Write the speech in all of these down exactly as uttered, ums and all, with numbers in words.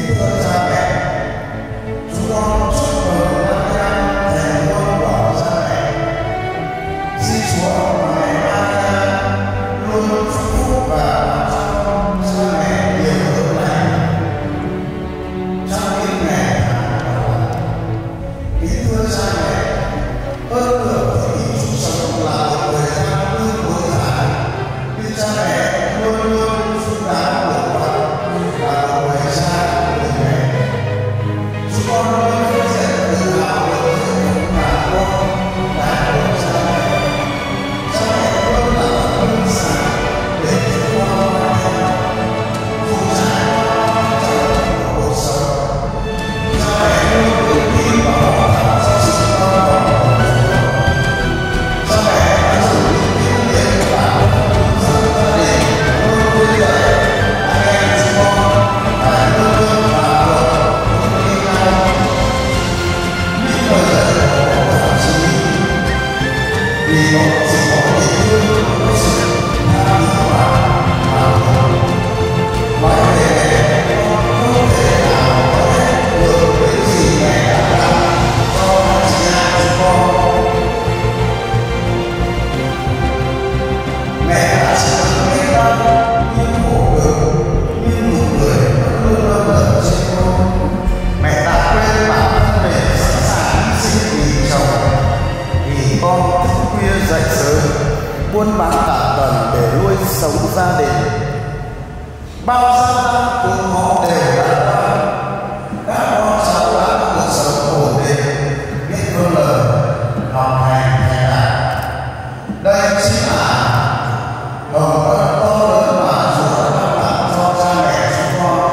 buôn bán cả tuần để nuôi sống gia đình. Bao gia tăng cùng họ đều đã qua, các con cháu đã có cuộc sống ổn định, biết vâng lời, học hành thành đạt. Đây chính là hồng ân to lớn mà Chúa đã ban cho cha mẹ chúng con.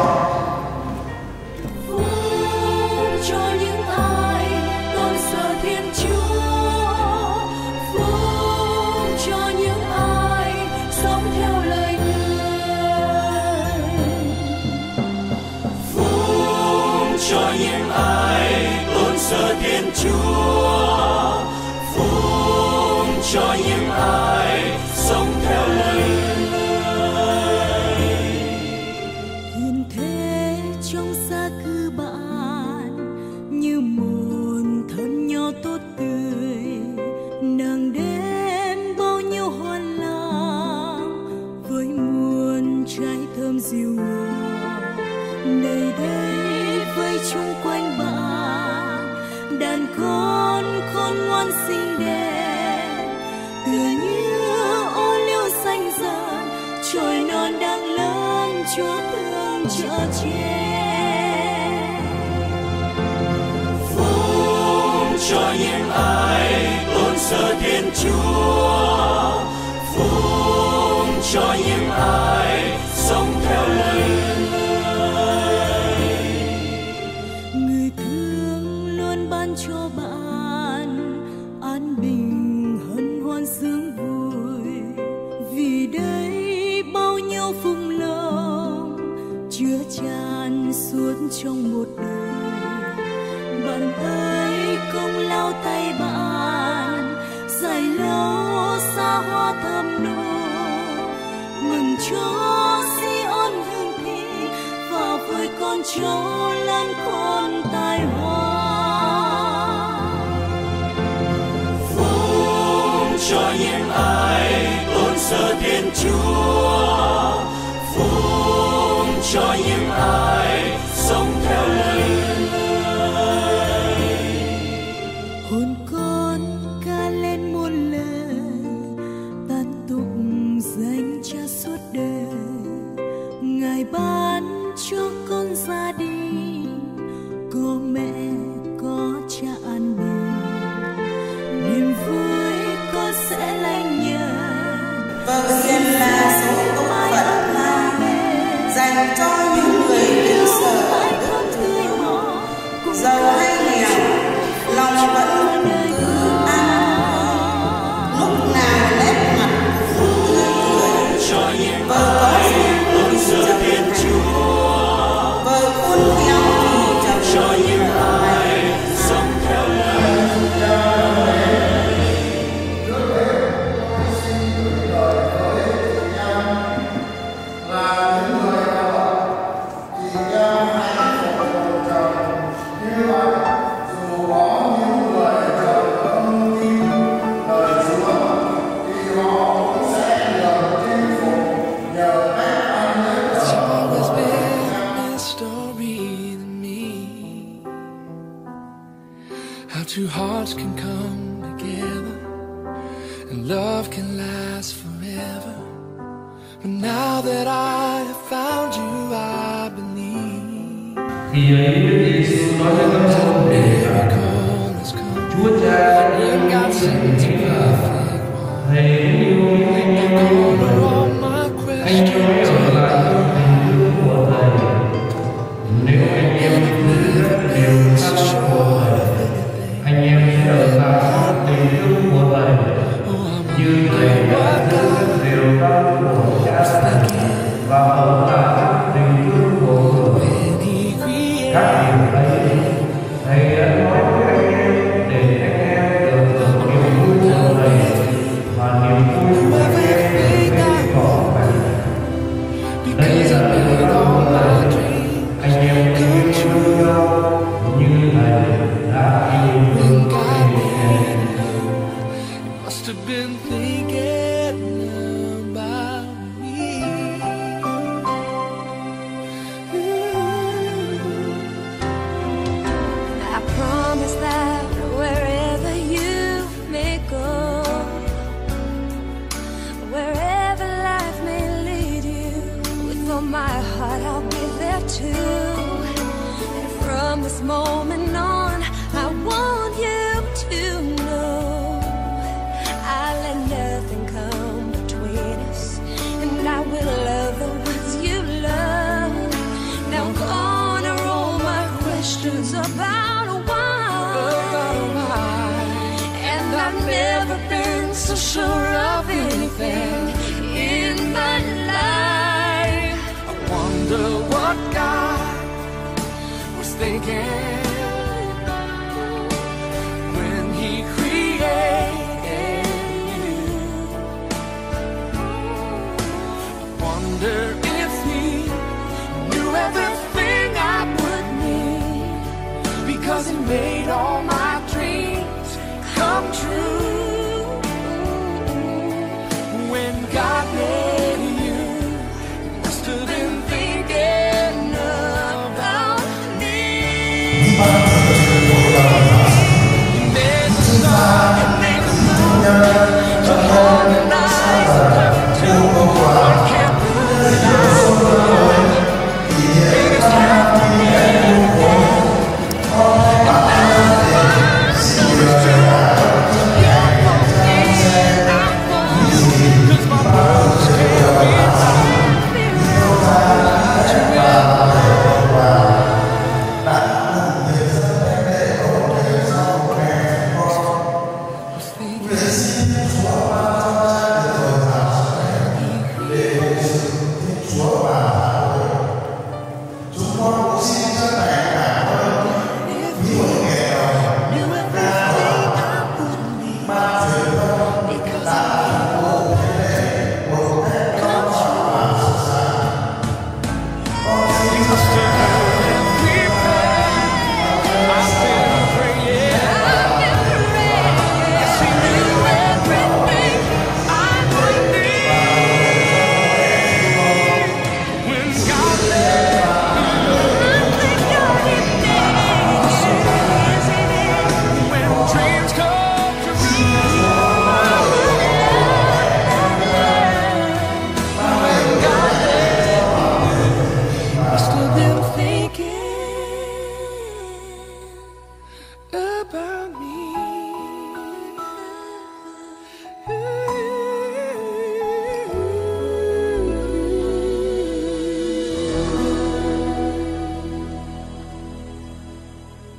Phúc cho những ai tôn sợ Thiên Chúa, phúc cho những ai sống theo lời Người, phúc cho những ai tôn sợ Thiên Chúa, phúc cho những ai sống theo lời Người. Hiền thế trong xa cư bạn như một thân nho tốt tươi, nàng đem bao nhiêu hoa lang với muôn trái thơm dịu ngọt. Nơi đây với chung quanh bạn đàn con khôn ngoan xinh đẹp, tựa như ô liu xanh dần trồi non đang lớn. Chúa thương chở che. Phúc cho những ai tôn sợ Thiên Chúa, phúc cho những ai sống theo lời Người. Người thương luôn ban cho bạn an bình hân hoan sướng vui, vì đây bao nhiêu phúc lộc chứa chan suốt trong một đời. Bạn ơi công lao tay bạn dài lâu xa hoa thơm nồng, mừng cho Sion hương thịnh và vui con cháu lớn con tài hoa. Phúc cho những ai tôn sợ Thiên Chúa, phúc cho những ai sống theo lời Người. Hồn con ca lên muôn lời tán tụng danh Cha suốt đời. Ngài ban cho con gia đình có mẹ có cha an bình, niềm vui con sẽ lãnh nhận. Vâng, xin là số two hearts can come together and love can last forever. But now that I have found you, I believe. Thì Đức Giêsu nói với các môn đệ rằng Chúa Cha đã đến những sự hiện hữu. Thầy yêu anh em như vậy. Anh em hãy ở lại trong tình thương của Thầy. Nếu anh em cứ rất đều thắc của Thầy, anh em sẽ ở lại trong tình thương của Thầy, như Thầy đã cứ rất đều thắc của Cha và ở lại trong tình thương của Người. Các điều ấy Thầy đã nói với anh em để anh em được hưởng niềm vui của Thầy, và niềm vui của anh em được bên cỏ Thầy. Đây là lời của Thầy, anh em hãy yêu nhau như Thầy đã yêu thương anh em. Must have been thinking about me. I promise that wherever you may go, wherever life may lead you, with all my heart I'll be there too. And from this moment on, I want you to know I'll let nothing come between us, and I will love the ones you love. Now gone are all my questions about why, and I've never been so sure of anything in my life. I wonder what God was thinking when He created you. I wonder if He knew everything I would need, because He made all my dreams come true. When God made you, He must have been thinking about me.